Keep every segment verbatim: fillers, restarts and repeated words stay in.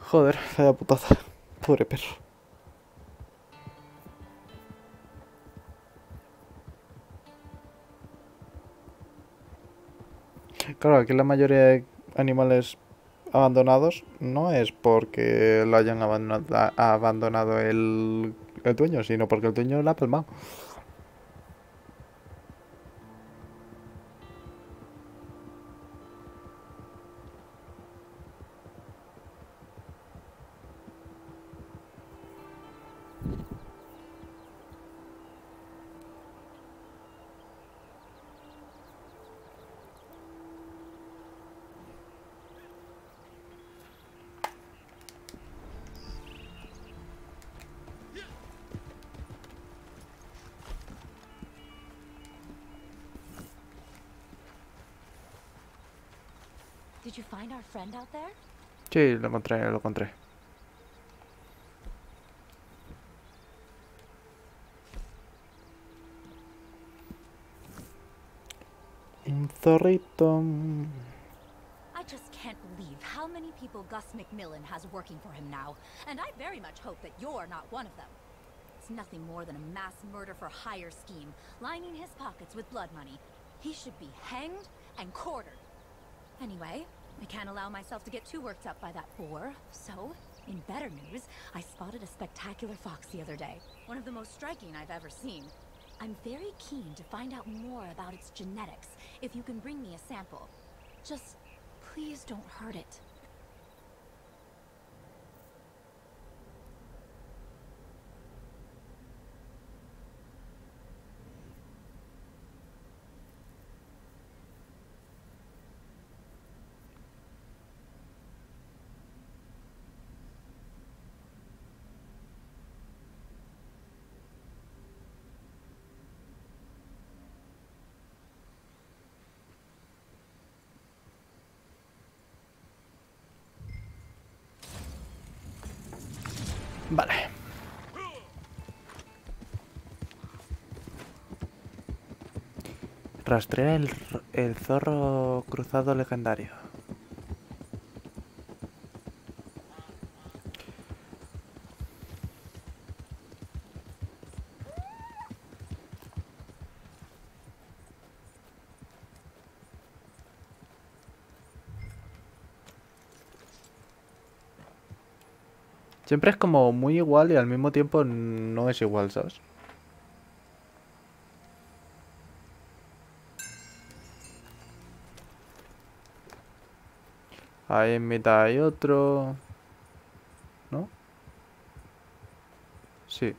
Joder, vaya putaza. Pobre perro. Claro, aquí la mayoría de animales abandonados no es porque lo hayan abandonado, abandonado el, el dueño, sino porque el dueño la ha palmado. Did you find our friend out there? Sí, lo encontré, lo encontré. Un zorrito. I just can't believe how many people Gus McMillan has working for him now, and I very much hope that you're not one of them. It's nothing more than a mass murder for hire scheme, lining his pockets with blood money. He should be hanged and quartered. Anyway, I can't allow myself to get too worked up by that boar, so, in better news, I spotted a spectacular fox the other day. One of the most striking I've ever seen. I'm very keen to find out more about its genetics, if you can bring me a sample. Just, please don't hurt it. Vale. Rastrea el, el zorro cruzado legendario. Siempre es como muy igual y al mismo tiempo no es igual, ¿sabes? Ahí en mitad hay otro. ¿No? Sí.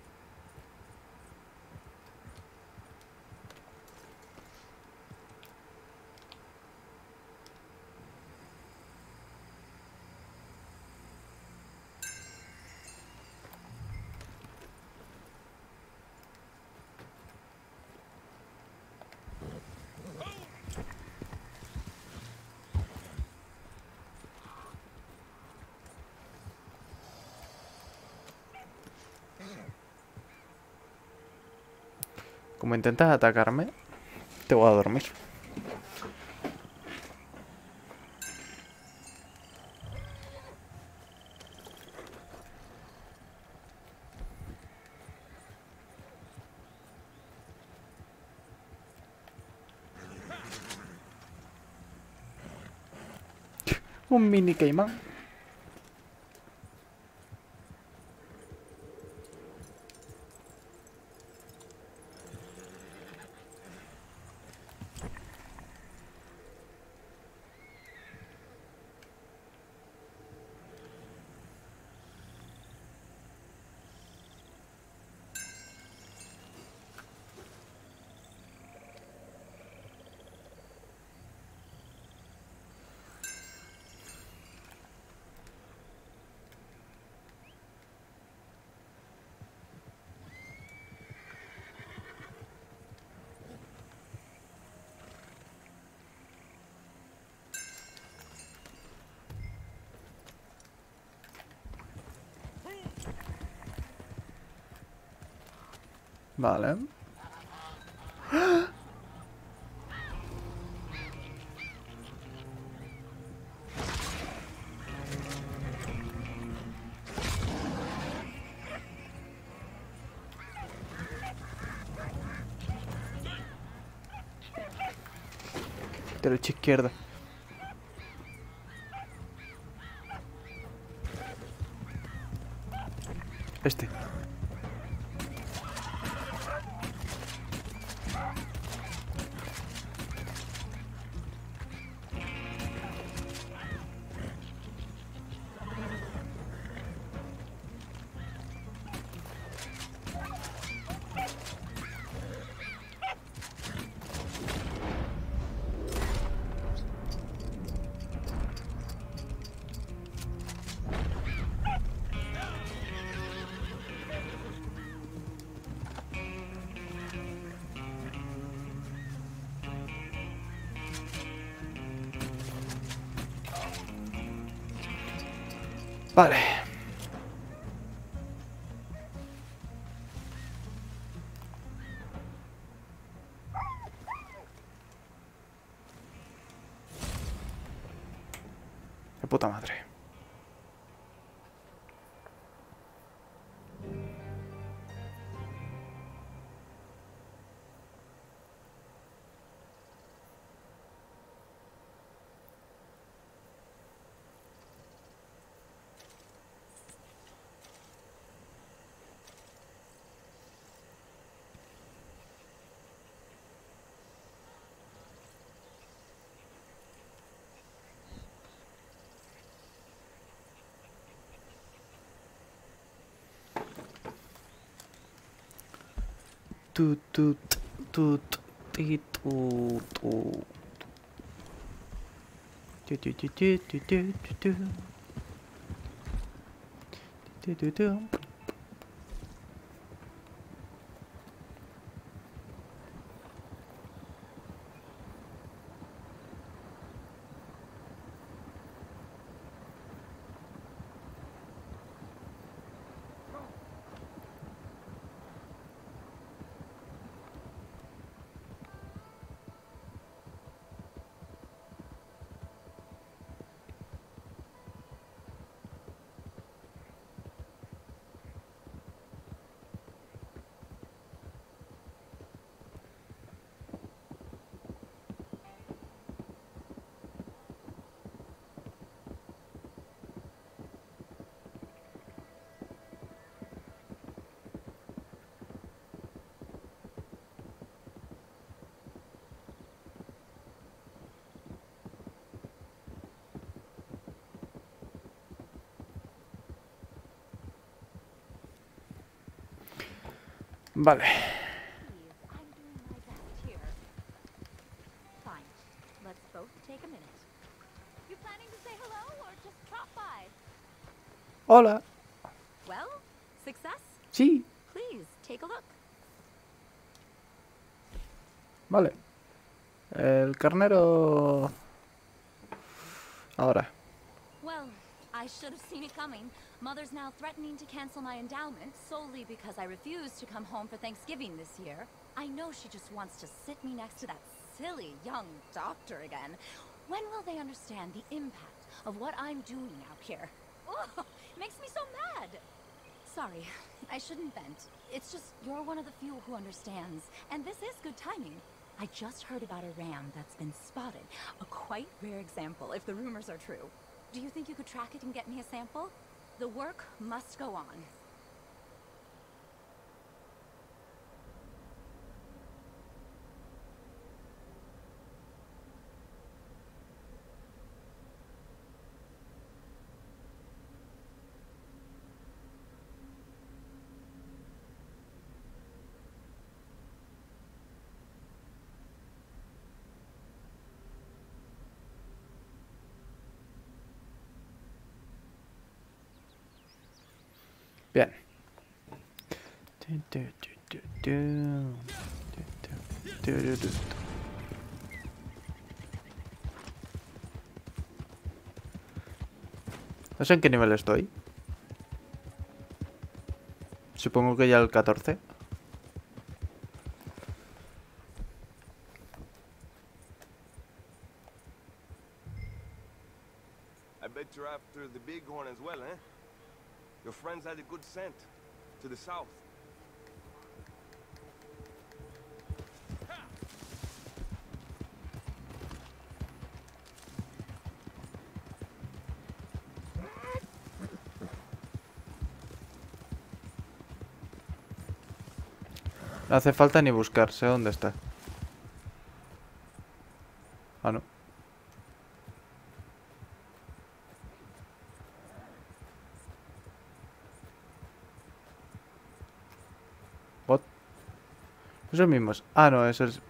Como intentas atacarme, te voy a dormir. Un mini caimán. Vale. Derecha, izquierda. Este. Vale. De puta madre. Tu, tu, tu, tu, ti, tu, tu. Tu, tu, tu, tu, tu, tu, tu, tu. Tu, tu, tu. Vale. Please, I'm doing my best here. Fine. Let's both take a minute. You planning to say hello or just drop by? Hola. Well, success? Sí. Please, take a look. Vale. El carnero... Ahora. Well, I should have seen it coming. Mother's now threatening to cancel my endowment solely because I refused to come home for Thanksgiving this year. I know she just wants to sit me next to that silly young doctor again. When will they understand the impact of what I'm doing out here? Ugh, makes me so mad. Sorry, I shouldn't vent. It's just you're one of the few who understands, and this is good timing. I just heard about a ram that's been spotted. A quite rare example, if the rumors are true. Do you think you could track it and get me a sample? The work must go on. Bien. Tu, tu, tu, tu, tu. Tu, tu, tu, tu, tu. No sé en qué nivel estoy. Supongo que ya el catorce. I bet you're after the bighorn as well, eh? Your friends had a good scent to the south. No hace falta ni buscarse dónde está. Ah, no. What? Esos mismos. Ah, no, eso es...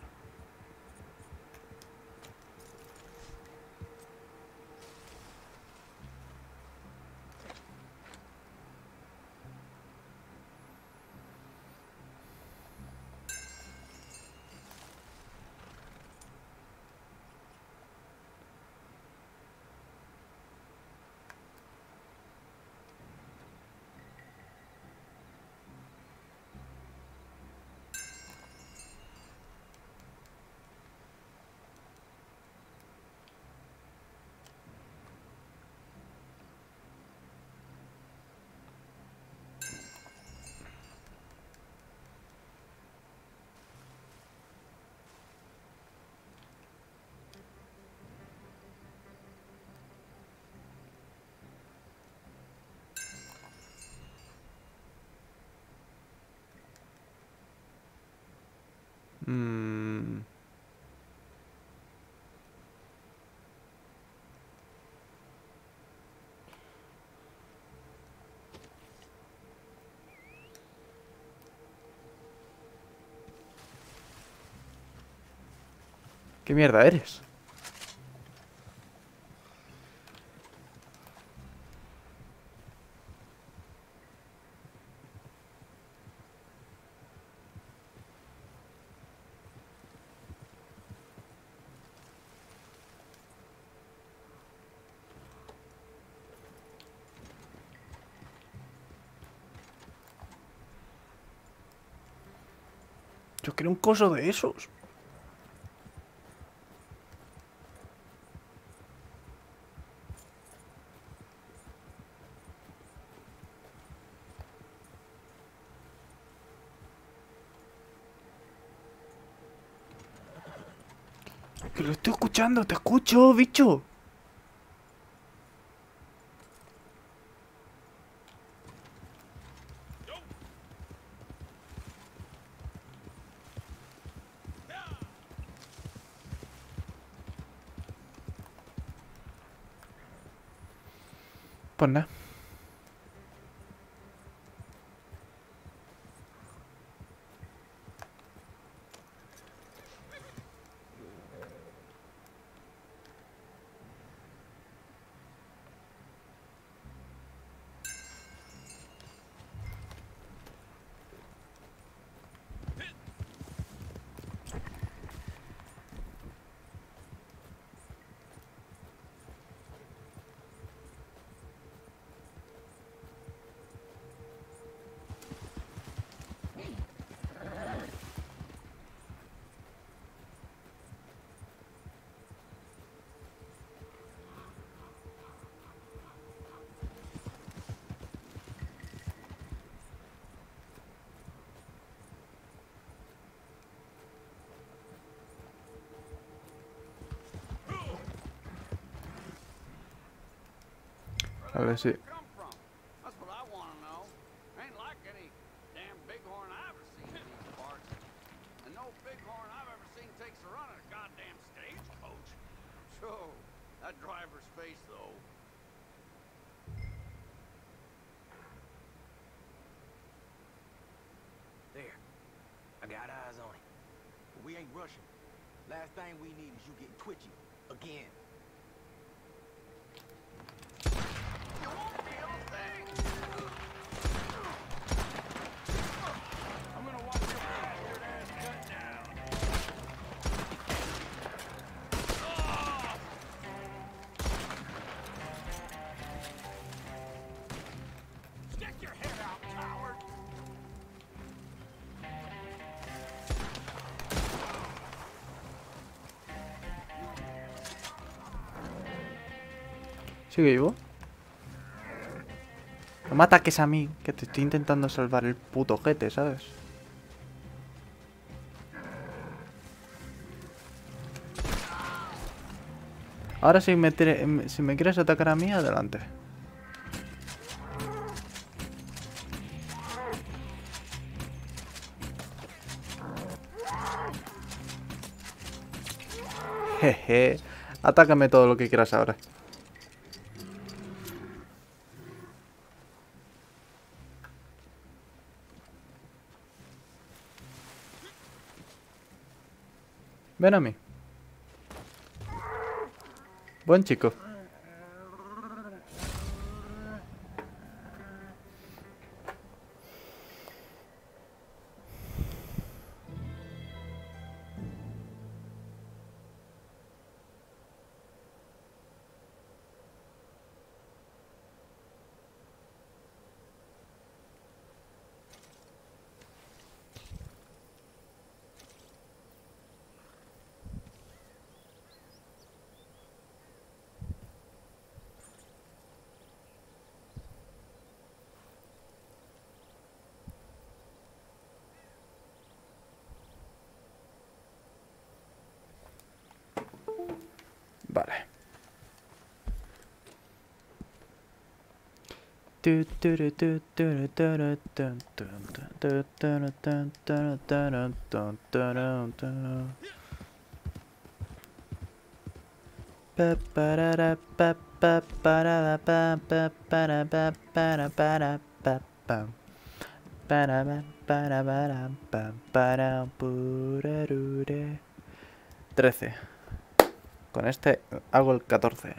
Mmm... ¿Qué mierda eres? Yo quiero un coso de esos. Que lo estoy escuchando, te escucho, bicho. Pues nada. A ver si... come from? That's what I want to know. Ain't like any damn bighorn I've ever seen in these parts. And no bighorn I've ever seen takes a run at a goddamn stagecoach. So, that driver's face, though. There. I got eyes on him. But we ain't rushing. Last thing we need is you getting twitchy. Again. You won't feel a thing. I'm gonna watch your bastard ass cut down. Ah! Stick your head out, coward. ¿Sigue vivo? No me ataques a mí, que te estoy intentando salvar el puto jete, ¿sabes? Ahora si me, si me quieres atacar a mí, adelante. Jeje. Atácame todo lo que quieras ahora. Ven a mí. Buen chico. Vale. Trece. Con este hago el catorce.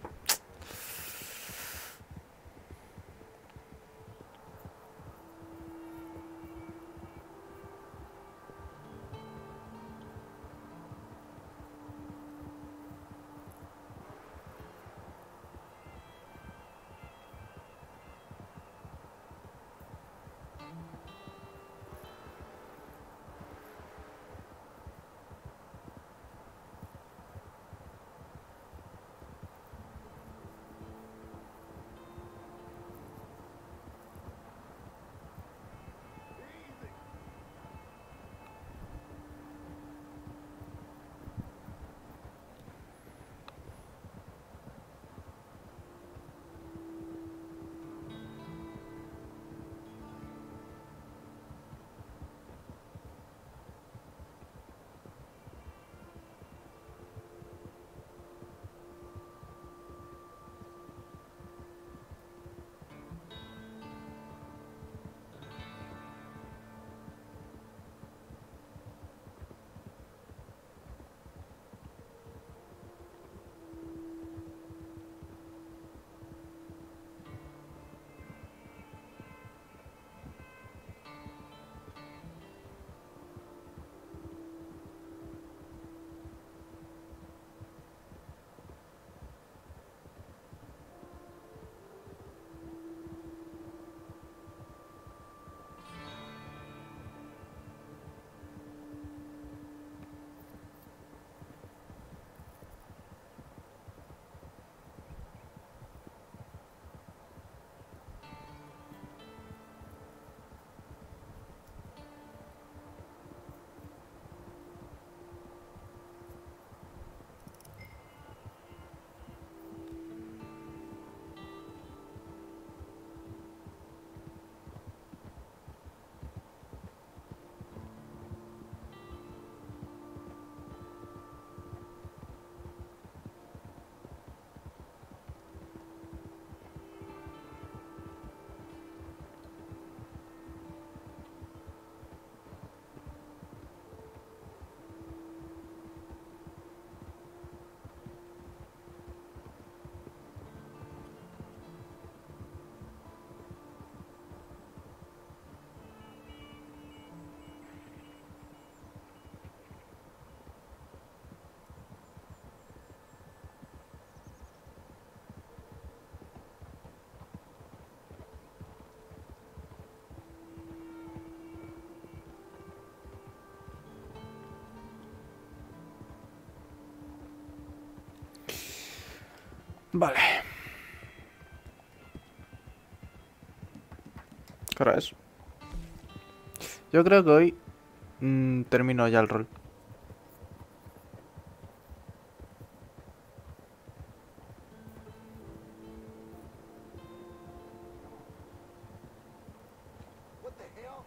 Vale. ¿Qué hora es? Yo creo que hoy mmm, termino ya el rol. What the hell?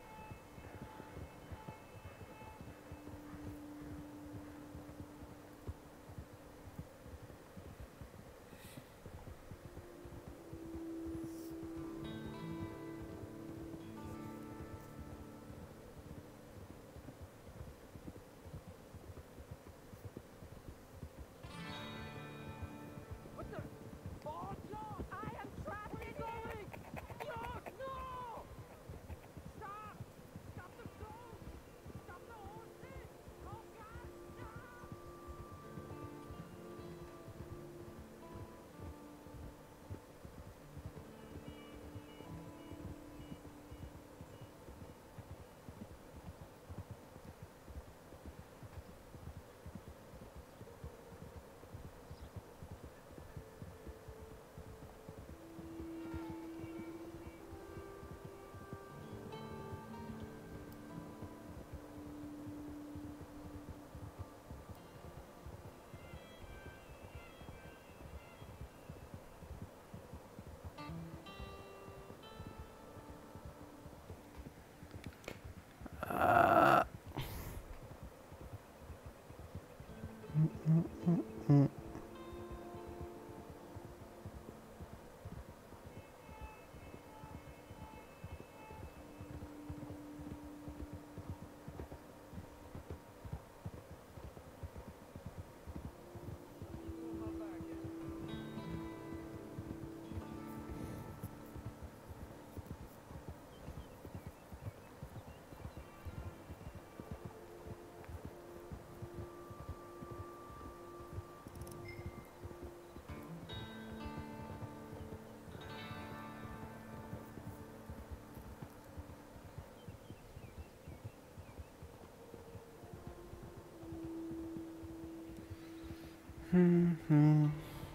Mhm.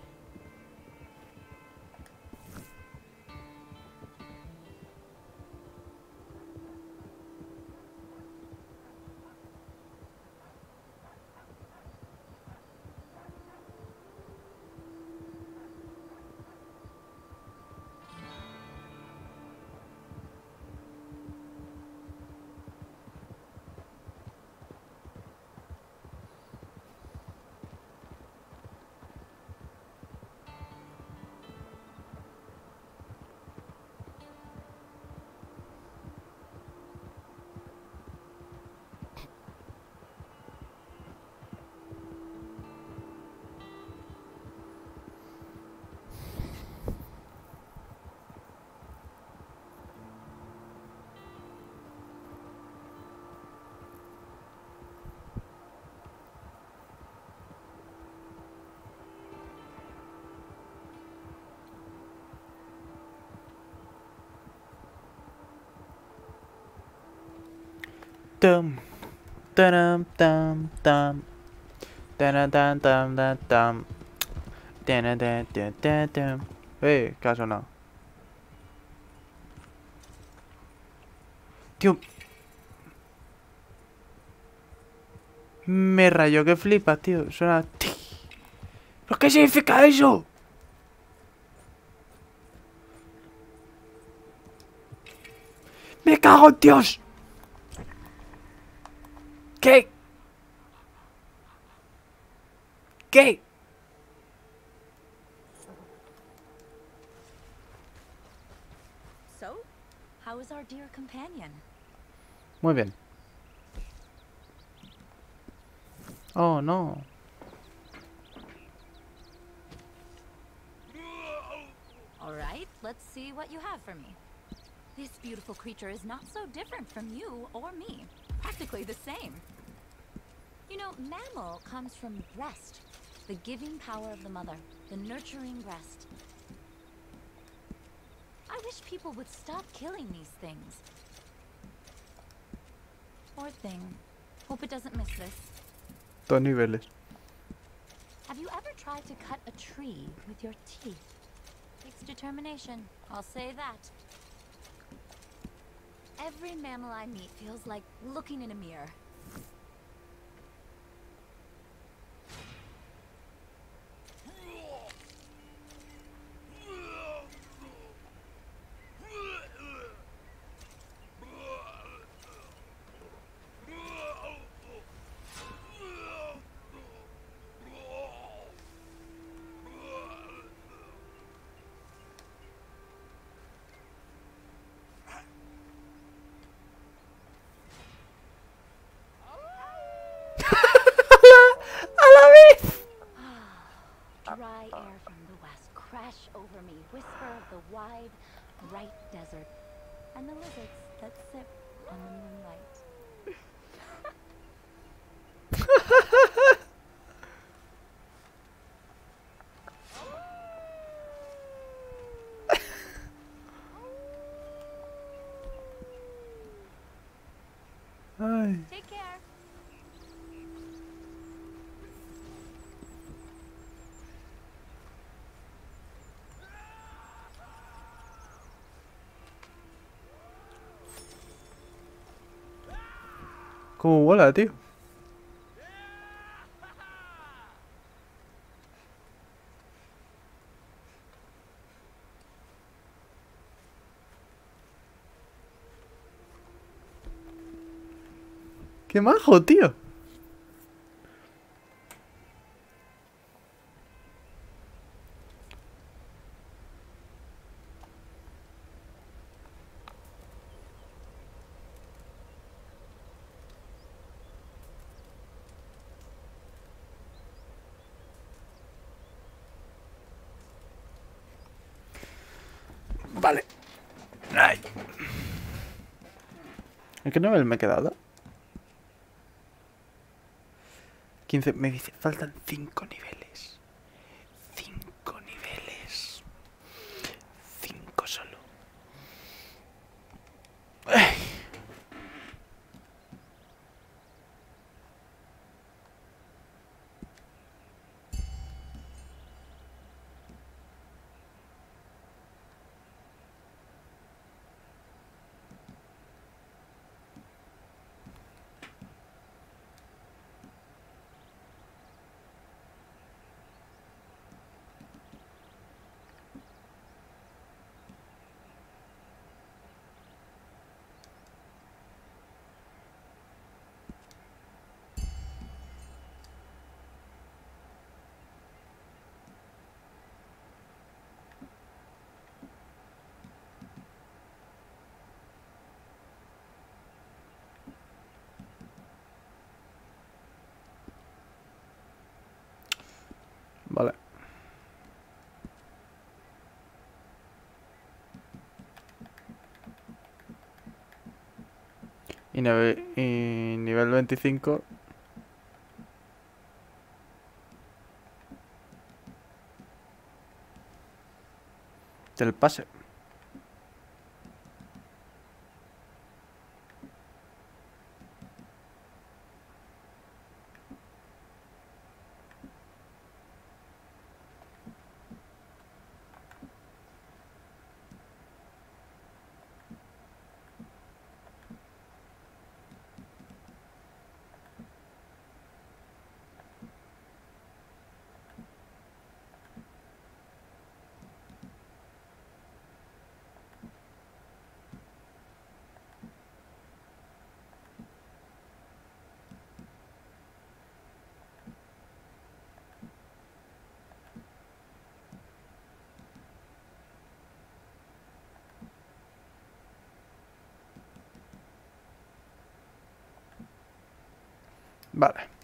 Tum, taram, tam, tam, taran, tam, tam, tam, tam, taran, tam, tam, tam, tam. Eh, ¿qué ha sonado? Tío, me rayó que flipas, tío. Suena... ¿Pero qué significa eso? ¡Me cago en Dios! ¿Qué? ¿Qué? So, how is our dear companion? Muy bien. Oh, no. All right, let's see what you have for me. This beautiful creature is not so different from you or me. Practically the same. You know, mammal comes from breast, the giving power of the mother, the nurturing breast. I wish people would stop killing these things. Poor thing. Hope it doesn't miss this. Dos niveles. Have you ever tried to cut a tree with your teeth? Takes determination, I'll say that. Every mammal I meet feels like looking in a mirror. Dry air from the west crash over me, whisper of the wide, bright desert, and the lizards that sip on the moonlight. Ay. Take care. ¿Cómo vuela, tío? ¡Qué majo, tío! Vale. Ay. ¿En qué nivel me he quedado? quince. Me dice, faltan cinco niveles. cinco niveles. cinco solo. Ay. Vale. Y, nivel, y nivel veinticinco. Del pase. Vale.